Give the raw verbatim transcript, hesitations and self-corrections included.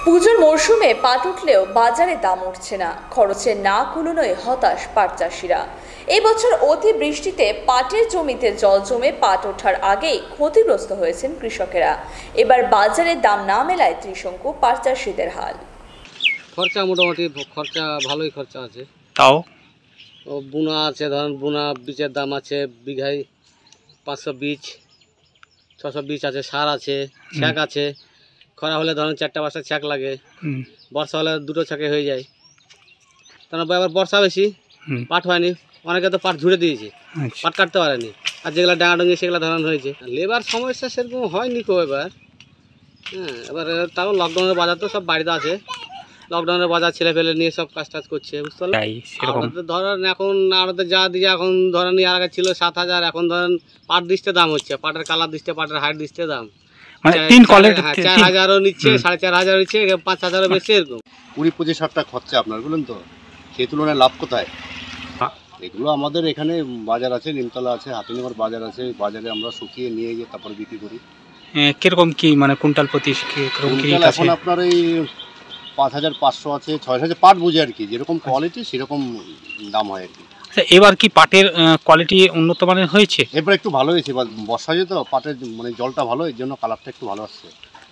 পুজোর মরশুমে পাট উঠলেও বাজারে দাম উঠছে না, খরচের না কুলোনোয় হতাশ পাট চাষিরা। এবছর অতি বৃষ্টিতে পাটের জমিতে জল জমে পাট ওঠার আগেই ক্ষতিগ্রস্ত হয়েছেন কৃষকেরা। এবার বাজারে দাম না মেলায় ত্রিশঙ্কু পাট চাষিদের হাল। খরচা মোটামুটি খরচা ভালোই খরচা আছে, তাও বুনা আছে, ধরেন বুনা বীজের দাম আছে বিঘায় পাঁচশো বীজ, ছশো বীজ আছে, সার আছে, ছ্যাঁক আছে। খরা হলে ধরেন চারটা পাঁচটা ছ্যাঁক লাগে, বর্ষা হলে দুটো ছ্যাঁকে হয়ে যায়। কারণ এবার বর্ষা বেশি, পাট হয়নি, অনেকে তো পাট ঝুড়ে দিয়েছে, পাট কাটতে পারেনি। আর যেগুলো ডাঙাডুঙি সেগুলো ধরান হয়েছে। লেবার সমস্যা সেরকম হয়নি কো এবার। হ্যাঁ, এবার তাও লকডাউনের বাজার তো সব বাড়িতে আছে, লকডাউনের বাজার ছেলে ফেলে নিয়ে সব কাজ টাজ করছে, বুঝতে পারলেন। ধরেন এখন আমাদের যা দিয়ে এখন ধরেন আর আগে ছিল সাত হাজার, এখন ধরেন পাট দিচ্ছে দাম হচ্ছে, পাটের কালার দিচ্ছে, পাটের হাইট দিচ্ছে দাম চার হাজারও নিচ্ছে, সাড়ে চার হাজার হচ্ছে, পাঁচ হাজারও বেশি, এরকম। কুড়ি পঁচিশ হাজার টাকা খরচা আপনার, বলুন তো সেই তুলনায় লাভ কোথায়? এগুলো আমাদের এখানে বাজার আছে, নিমতলা আছে, হাতিনগর বাজার আছে, বাজারে আমরা শুকিয়ে নিয়ে গিয়ে তারপরে বিক্রি করি। কিরকম কি মানে কুইন্টাল প্রতি? এখন আপনার এই পাঁচ হাজার পাঁচশো আছে, ছয় হাজার পাট বুঝে আর কি, যেরকম কোয়ালিটি সেরকম দাম হয় আর কি। এবার কি পাটের কোয়ালিটি উন্নত মানের হয়েছে? এবার একটু ভালো হয়েছে, এবার বর্ষা যেত পাটের মানে জলটা ভালো, এর জন্য কালারটা একটু ভালো আসছে।